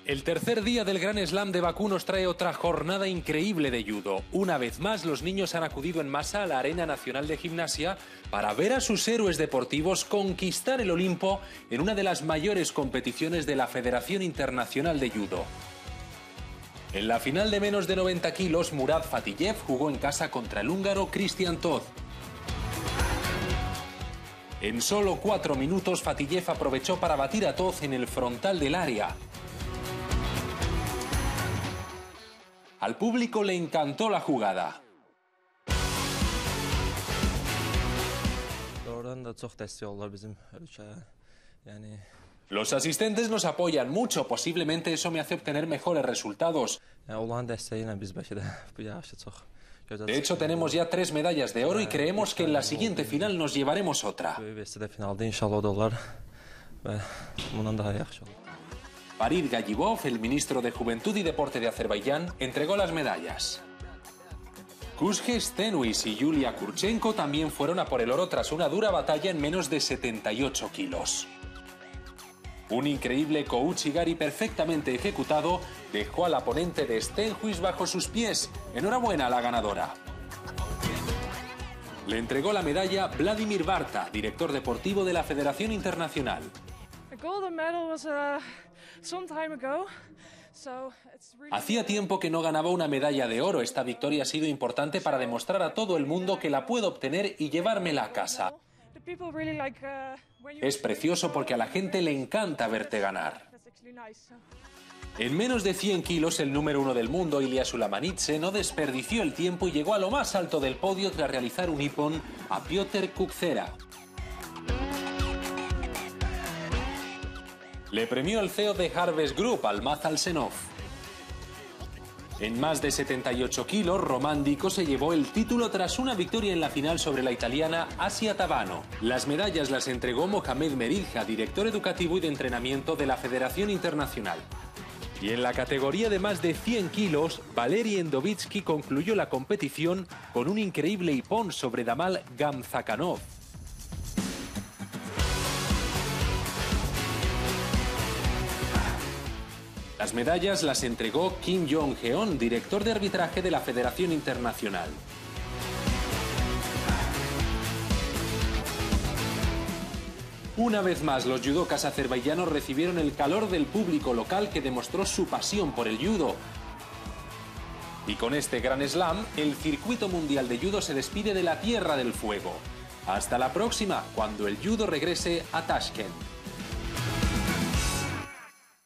El tercer día del Gran Slam de Bakú nos trae otra jornada increíble de judo. Una vez más, los niños han acudido en masa a la Arena Nacional de Gimnasia para ver a sus héroes deportivos conquistar el Olimpo en una de las mayores competiciones de la Federación Internacional de Judo. En la final de menos de 90 kilos, Murad Fatiyev jugó en casa contra el húngaro Christian Toth. En solo 4 minutos, Fatiyev aprovechó para batir a Toth en el frontal del área. Al público le encantó la jugada. Los asistentes nos apoyan mucho, posiblemente eso me hace obtener mejores resultados. De hecho, tenemos ya 3 medallas de oro y creemos que en la siguiente final nos llevaremos otra. Farid Gayibov, el ministro de Juventud y Deporte de Azerbaiyán, entregó las medallas. Kuzge Stenuis y Yulia Kurchenko también fueron a por el oro tras una dura batalla en menos de 78 kilos. Un increíble Kouchigari perfectamente ejecutado dejó al oponente de Stenhuis bajo sus pies. Enhorabuena a la ganadora. Le entregó la medalla Vladimir Barta, director deportivo de la Federación Internacional. Hacía tiempo que no ganaba una medalla de oro. Esta victoria ha sido importante para demostrar a todo el mundo que la puedo obtener y llevármela a casa. Es precioso porque a la gente le encanta verte ganar. En menos de 100 kilos, el número 1 del mundo, Ilia Sulamanidze, no desperdició el tiempo y llegó a lo más alto del podio tras realizar un ippon a Piotr Kukzera. Le premió el CEO de Harvest Group, Almaz Alsenov. En más de 78 kilos, Roman Dico se llevó el título tras una victoria en la final sobre la italiana Asia Tabano. Las medallas las entregó Mohamed Meridja, director educativo y de entrenamiento de la Federación Internacional. Y en la categoría de más de 100 kilos, Valery Endovitsky concluyó la competición con un increíble ippon sobre Damal Gamzakhanov. Las medallas las entregó Kim Jong-heon, director de arbitraje de la Federación Internacional. Una vez más, los judokas azerbaiyanos recibieron el calor del público local que demostró su pasión por el judo. Y con este Gran Slam, el circuito mundial de judo se despide de la Tierra del Fuego. Hasta la próxima, cuando el judo regrese a Tashkent.